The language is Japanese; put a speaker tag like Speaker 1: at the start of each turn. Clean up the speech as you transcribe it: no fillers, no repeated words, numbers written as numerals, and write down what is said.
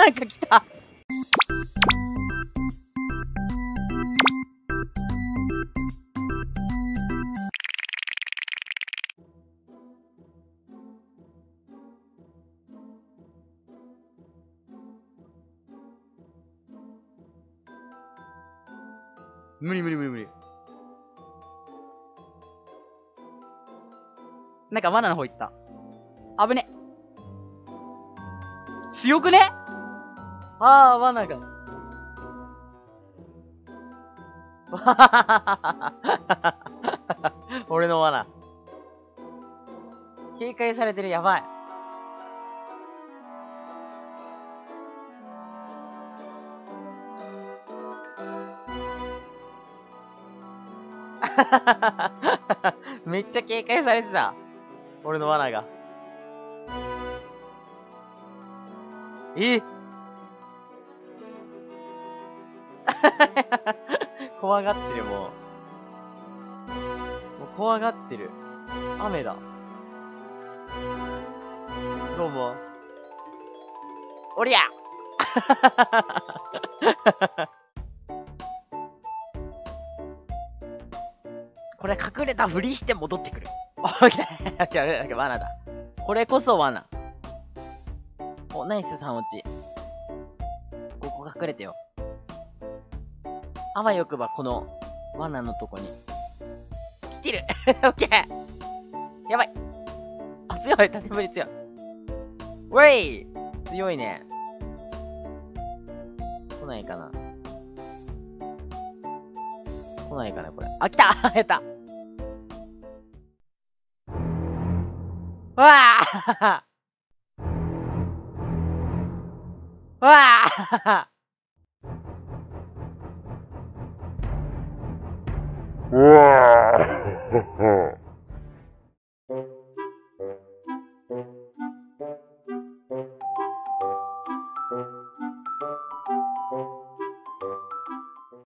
Speaker 1: なんか来た。無理無理無理無理。なんか罠の方行った。危ね。強くね？ああ、罠が。俺の罠。警戒されてる、やばい。めっちゃ警戒されてた。俺の罠が。怖がってる、もう。もう怖がってる。雨だ。どうも。おりゃこれ隠れたふりして戻ってくる。オッケー。オッケー、罠だ。これこそ罠。お、ナイス3落ち。ここ隠れてよ。あわよくばこの罠のとこに。来てるオッケー。やばい。あ、強い。縦振り強い。ウェイ強いね。来ないかな。来ないかな、これ。あ、来たやったわあわあ
Speaker 2: うわー